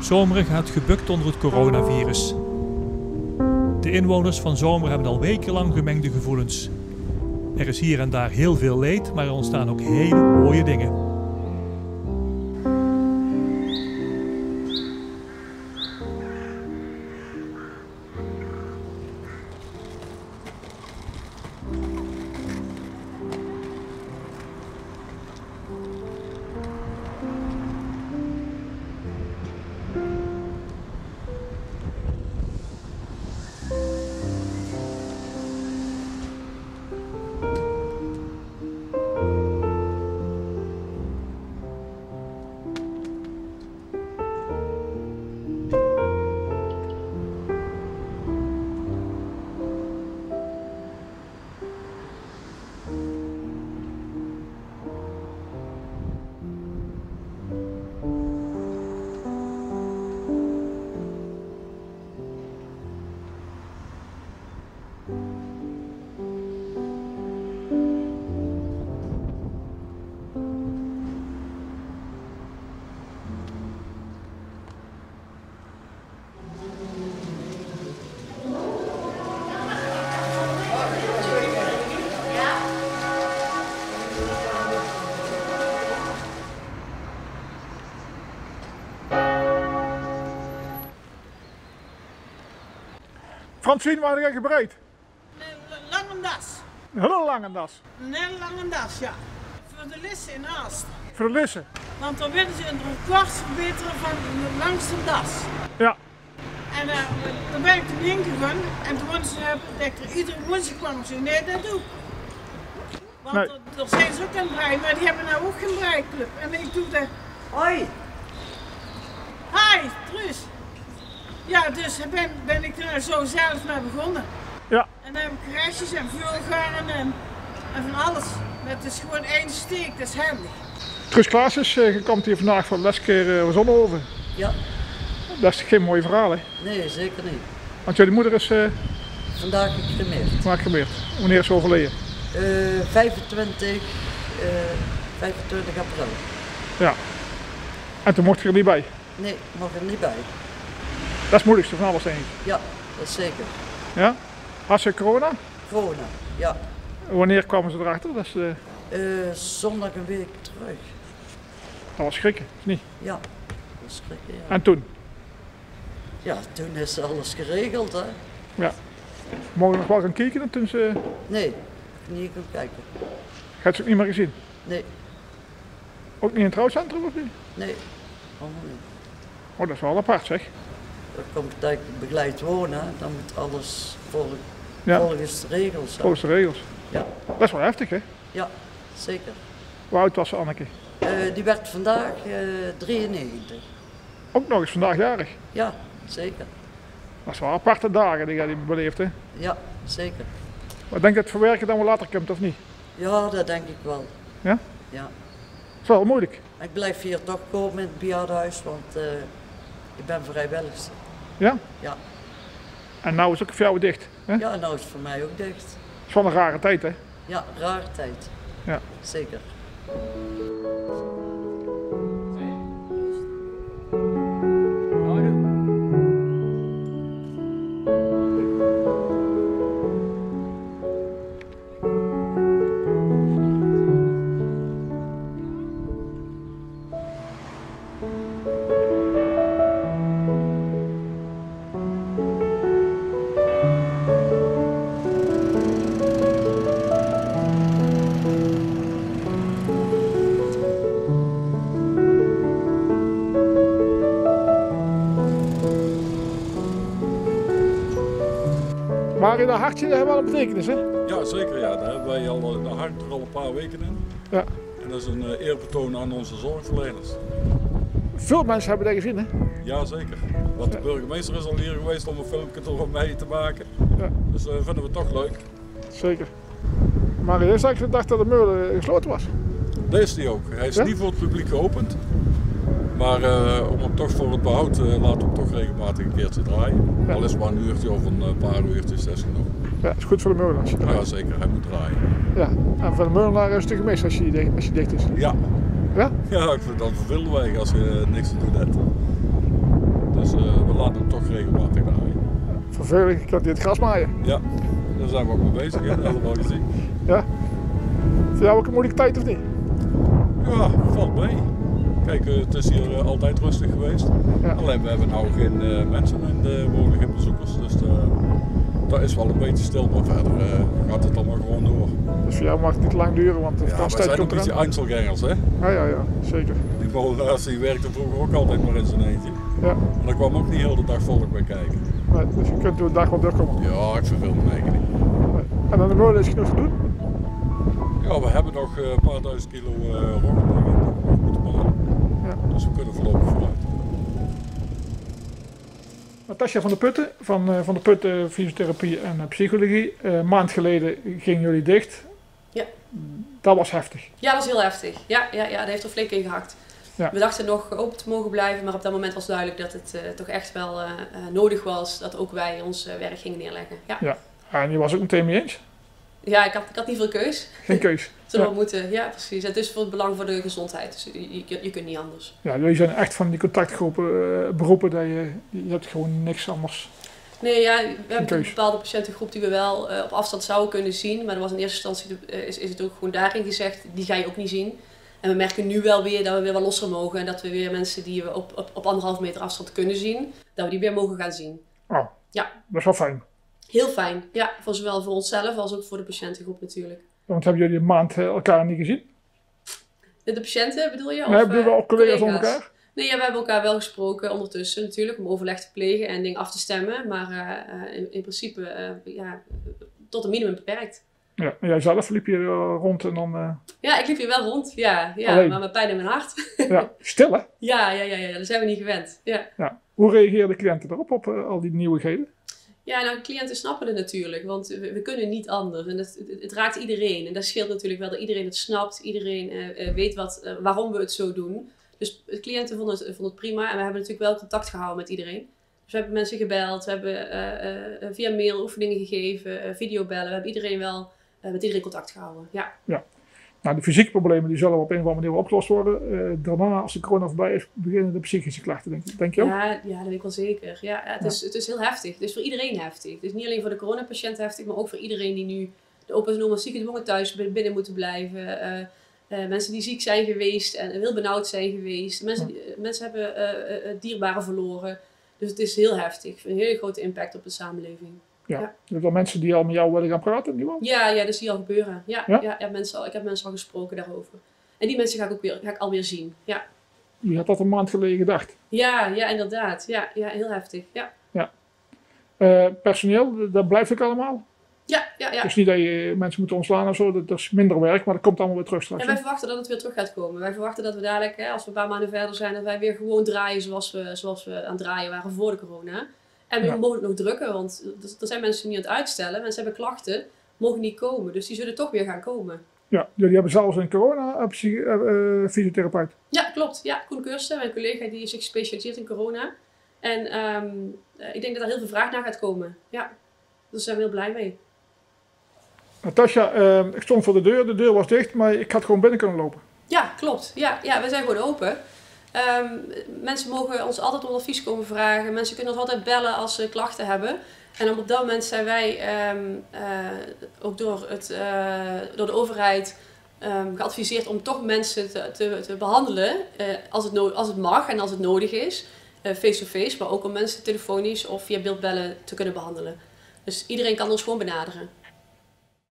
Zomeren gaat gebukt onder het coronavirus. De inwoners van Zomeren hebben al wekenlang gemengde gevoelens. Er is hier en daar heel veel leed, maar er ontstaan ook hele mooie dingen. Francine, waar heb jij gebreid? Een lange das. Een hele lange das. Een hele lange das, ja. Voor de lissen in Aalst. Voor de lissen? Want dan willen ze een kwart verbeteren van de langste das. Ja. En dan ben ik erin gegaan en toen was ze iedere woensdag kwam ze, nee dat doe ik. Want nee. er zijn ze ook aan het breien, maar die hebben nou ook geen breiklub. En ik doe de... Hoi! Hi, Truus! Ja, dus ben ik er zo zelf mee begonnen. Ja. En dan heb ik restjes en vulgaren en van alles. Het is gewoon één steek, dat is handig. Truus Klaasjes, je komt hier vandaag voor de leskeer Zonnehoven. Ja. Dat is geen mooi verhaal, hè? Nee, zeker niet. Want jullie moeder is vandaag gecremeerd. Wanneer is ze overleden? 25 april. Ja. En toen mocht je er niet bij? Nee, ik mag er niet bij. Dat is het moeilijkste van alles, denk ik. Ja, dat is zeker. Ja? Had ze corona? Corona, ja. Wanneer kwamen ze erachter? Dat is, zondag een week terug. Dat was schrikken, of niet? Ja, dat was schrikken, ja. En toen? Ja, toen is alles geregeld, hè. Ja. Mogen we nog wel gaan kijken toen ze... Nee, niet gaan kijken. Gaat ze ook niet meer gezien? Nee. Ook niet in het trouwcentrum of niet? Nee, allemaal niet. Oh, dat is wel apart, zeg. Er komt tijd begeleid wonen, dan moet alles volgens de regels. Volgens de regels. Ja. Dat is wel heftig, hè? Ja, zeker. Hoe oud was ze, Anneke? Die werd vandaag 93. Ook nog eens vandaag jarig? Ja, zeker. Dat is wel aparte dagen die jij beleeft, hè? Ja, zeker. Maar denk je dat het verwerken dan wel later komt, of niet? Ja, dat denk ik wel. Ja? Ja. Het is wel moeilijk. Ik blijf hier toch komen in het bejaardenhuis, want ik ben vrijwilligster. Ja? Ja. En nou is het ook voor jou dicht, hè? Ja, nou is het voor mij ook dicht. Het is wel een rare tijd, hè? Ja, rare tijd. Ja. Zeker. Maar dat hartje dat heeft wel een betekenis, hè? Ja, zeker. Ja. Daar hebben wij al, dat hangt er al een paar weken in. Ja. En dat is een eerbetoon aan onze zorgverleners. Veel mensen hebben dat gezien, hè? Ja, zeker. Want de burgemeester is al hier geweest om een filmpje door mee te maken. Ja. Dus dat vinden we toch leuk. Zeker. Maar eerst had ik gedacht dat de meulen gesloten was. Dat is die ook. Hij is niet voor het publiek geopend. Maar om hem toch voor het behoud laten we hem toch regelmatig een keertje draaien. Ja. Al is het maar een uurtje of een paar uurtjes, dat is genoeg. Ja, dat is goed voor de meulen als je draait. Ja, zeker. Hij moet draaien. Ja, en voor de meulenaar is het gemist als je dicht is. Ja. Ja? Ja, ik vind dat vervelend weg als je niks te doen hebt. vervelend, je kunt dit gras maaien. Ja, daar zijn we ook mee bezig, hè? Helemaal gezien. Ja. Voor jou ook een moeilijke tijd of niet? Ja, valt mee. Kijk, het is hier altijd rustig geweest. Ja. Alleen we hebben nou geen mensen in de woning, geen bezoekers. Dus dat is wel een beetje stil, maar verder gaat het allemaal gewoon door. Dus voor jou mag het niet lang duren, want de Ja, we vakantietijd zijn komt een beetje eraan. Einzelgangers, hè? Ja, zeker. Die molenaars die werkte vroeger ook altijd maar in zijn eentje. Ja. En daar kwam ook niet heel de dag volk bij kijken. Nee, dus je kunt door de dag wel doorkomen. Ja, ik verveel me eigenlijk niet. Nee. En aan de molen is genoeg te doen. Ja, we hebben nog een paar duizend kilo rokken die we nog moeten malen. Ja. Dus we kunnen voorlopig vooruit. Natasja van der Putten, van de Putten Fysiotherapie en Psychologie. Een maand geleden gingen jullie dicht. Ja. Dat was heftig. Ja, dat is heel heftig. Ja, dat heeft er flink in gehakt. Ja. We dachten nog open te mogen blijven, maar op dat moment was duidelijk dat het toch echt wel nodig was dat ook wij ons werk gingen neerleggen. Ja. En je was ook meteen mee eens? Ja, ik had niet veel keus. Geen keus. Zullen we moeten, ja precies. Het is voor het belang voor de gezondheid, dus je kunt niet anders. Ja, jullie zijn echt van die contactgroepen beroepen dat je hebt gewoon niks anders. Nee, ja, we hebben een bepaalde patiëntengroep die we wel op afstand zouden kunnen zien, maar er was in eerste instantie is het ook gewoon daarin gezegd, die ga je ook niet zien. En we merken nu wel weer dat we weer wat losser mogen en dat we weer mensen die we op 1,5 meter afstand kunnen zien, dat we die weer mogen gaan zien. Oh, ja. Dat is wel fijn. Heel fijn, ja. Zowel voor onszelf als ook voor de patiëntengroep natuurlijk. Want hebben jullie een maand elkaar niet gezien? De patiënten bedoel je? Nee, bedoel wel collega's onder elkaar? Nee, ja, we hebben elkaar wel gesproken ondertussen natuurlijk om overleg te plegen en dingen af te stemmen. Maar in principe tot een minimum beperkt. Ja, en jij zelf liep je rond en dan... Ja, ik liep hier wel rond, ja maar met pijn in mijn hart. Ja, stil hè? Ja, dat zijn we niet gewend. Ja. Hoe reageerden de cliënten erop, op al die nieuwigheden? Ja, nou, cliënten snappen het natuurlijk, want we kunnen niet anders. En het raakt iedereen. En dat scheelt natuurlijk wel dat iedereen het snapt. Iedereen weet waarom we het zo doen. Dus de cliënten vonden het prima. En we hebben natuurlijk wel contact gehouden met iedereen. Dus we hebben mensen gebeld. We hebben via mail oefeningen gegeven. Videobellen. We hebben iedereen wel met iedereen contact gehouden. Ja. Nou, de fysieke problemen die zullen op een of andere manier wel opgelost worden. Daarna, als de corona voorbij is, beginnen de psychische klachten, denk je ook? Ja, dat weet ik wel zeker. Ja, het is heel heftig. Het is voor iedereen heftig. Het is niet alleen voor de coronapatiënt heftig, maar ook voor iedereen die nu de open gedwongen thuis binnen moeten blijven. Mensen die ziek zijn geweest en heel benauwd zijn geweest. Mensen hebben dierbaren verloren. Dus het is heel heftig. Een hele grote impact op de samenleving. Ja. Je hebt wel mensen die al met jou willen gaan praten, nu al? Ja, dat zie je al gebeuren. Ik heb mensen al gesproken daarover. En die mensen ga ik alweer zien. Ja. Je had dat een maand geleden gedacht? Ja, inderdaad. Ja, heel heftig. Ja. Personeel, dat blijft ook allemaal? Ja. Het is niet dat je mensen moet ontslaan of zo, dat is minder werk, maar dat komt allemaal weer terug straks. En wij verwachten dat het weer terug gaat komen. Wij verwachten dat we dadelijk, als we een paar maanden verder zijn, dat wij weer gewoon draaien zoals we aan het draaien waren voor de corona. En we mogen het nog drukken, want er zijn mensen niet aan het uitstellen. Mensen hebben klachten, mogen niet komen. Dus die zullen toch weer gaan komen. Ja, jullie hebben zelfs een corona-fysiotherapeut. Ja, klopt. Ja, Koen Kursten, mijn collega, die is zich gespecialiseerd in corona. En ik denk dat er heel veel vraag naar gaat komen. Ja, dus daar zijn we heel blij mee. Natasja, ik stond voor de deur was dicht, maar ik had gewoon binnen kunnen lopen. Ja, klopt. Ja, we zijn gewoon open. Mensen mogen ons altijd om advies komen vragen. Mensen kunnen ons altijd bellen als ze klachten hebben. En op dat moment zijn wij ook door de overheid geadviseerd om toch mensen te behandelen als het mag en als het nodig is. Face-to-face, maar ook om mensen telefonisch of via beeldbellen te kunnen behandelen. Dus iedereen kan ons gewoon benaderen.